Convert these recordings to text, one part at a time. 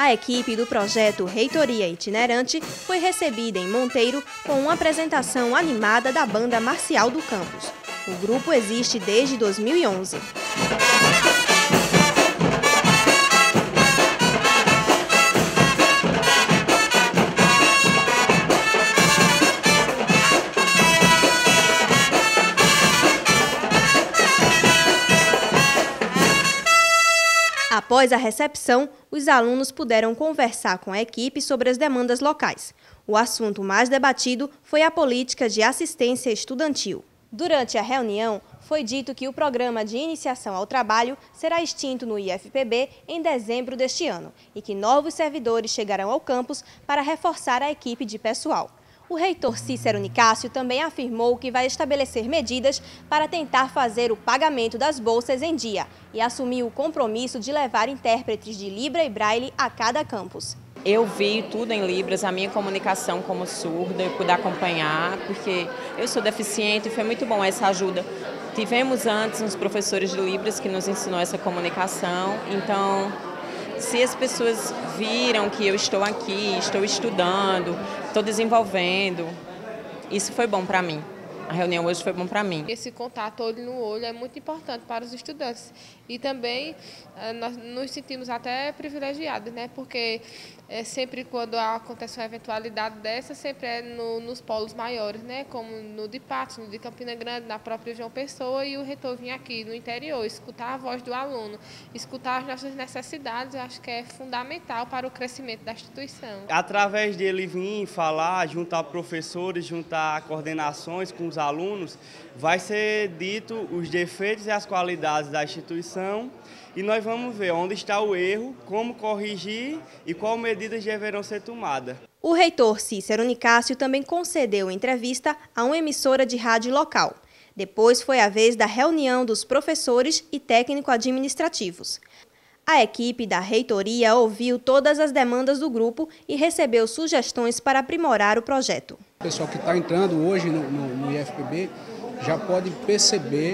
A equipe do projeto Reitoria Itinerante foi recebida em Monteiro com uma apresentação animada da banda marcial do campus. O grupo existe desde 2011. Após a recepção, os alunos puderam conversar com a equipe sobre as demandas locais. O assunto mais debatido foi a política de assistência estudantil. Durante a reunião, foi dito que o programa de iniciação ao trabalho será extinto no IFPB em dezembro deste ano e que novos servidores chegarão ao campus para reforçar a equipe de pessoal. O reitor Cícero Nicásio também afirmou que vai estabelecer medidas para tentar fazer o pagamento das bolsas em dia e assumiu o compromisso de levar intérpretes de Libra e Braille a cada campus. Eu vi tudo em Libras, a minha comunicação como surda, eu pude acompanhar, porque eu sou deficiente e foi muito bom essa ajuda. Tivemos antes uns professores de Libras que nos ensinou essa comunicação, então se as pessoas viram que eu estou aqui, estou estudando, estou desenvolvendo, isso foi bom para mim. A reunião hoje foi bom para mim. Esse contato olho no olho é muito importante para os estudantes. E também nós nos sentimos até privilegiados, né? Porque sempre quando acontece uma eventualidade dessa, sempre é nos polos maiores, né? Como no de Patos, no de Campina Grande, na própria João Pessoa, e o reitor vinha aqui no interior, escutar a voz do aluno, escutar as nossas necessidades, eu acho que é fundamental para o crescimento da instituição. Através dele vir falar, juntar professores, juntar coordenações com os alunos, vai ser dito os defeitos e as qualidades da instituição e nós vamos ver onde está o erro, como corrigir e quais medidas deverão ser tomadas. O reitor Cícero Nicásio também concedeu entrevista a uma emissora de rádio local. Depois foi a vez da reunião dos professores e técnico-administrativos. A equipe da reitoria ouviu todas as demandas do grupo e recebeu sugestões para aprimorar o projeto. O pessoal que está entrando hoje no IFPB já pode perceber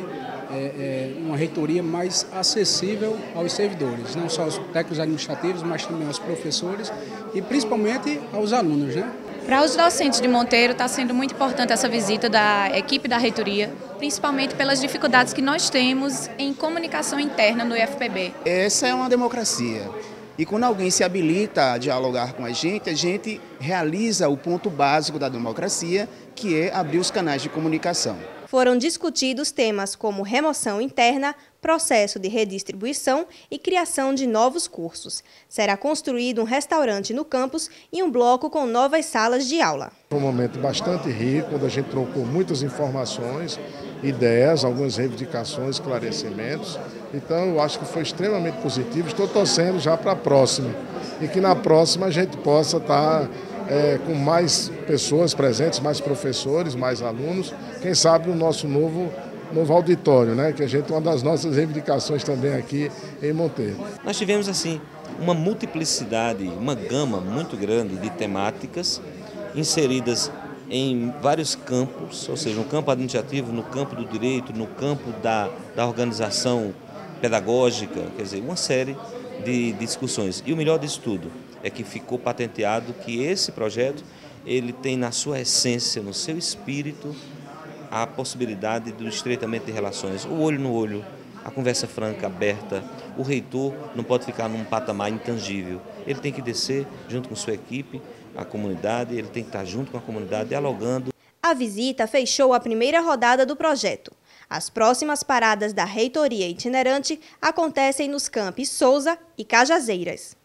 uma reitoria mais acessível aos servidores, não só aos técnicos administrativos, mas também aos professores e principalmente aos alunos, né? Para os docentes de Monteiro está sendo muito importante essa visita da equipe da reitoria, principalmente pelas dificuldades que nós temos em comunicação interna no IFPB. Essa é uma democracia e quando alguém se habilita a dialogar com a gente realiza o ponto básico da democracia, que é abrir os canais de comunicação. Foram discutidos temas como remoção interna, processo de redistribuição e criação de novos cursos. Será construído um restaurante no campus e um bloco com novas salas de aula. Foi um momento bastante rico, onde a gente trocou muitas informações, ideias, algumas reivindicações, esclarecimentos. Então eu acho que foi extremamente positivo. Estou torcendo já para a próxima e que na próxima a gente possa estar com mais pessoas presentes, mais professores, mais alunos, quem sabe no nosso novo auditório, né? Que a gente, uma das nossas reivindicações também aqui em Monteiro. Nós tivemos assim uma multiplicidade, uma gama muito grande de temáticas inseridas em vários campos, ou seja, no campo administrativo, no campo do direito, no campo da organização pedagógica, quer dizer, uma série de discussões. E o melhor disso tudo é que ficou patenteado que esse projeto ele tem na sua essência, no seu espírito, a possibilidade do estreitamento de relações, o olho no olho, a conversa franca, aberta. O reitor não pode ficar num patamar intangível, ele tem que descer junto com sua equipe, a comunidade, ele tem que estar junto com a comunidade, dialogando. A visita fechou a primeira rodada do projeto. As próximas paradas da reitoria itinerante acontecem nos campi Souza e Cajazeiras.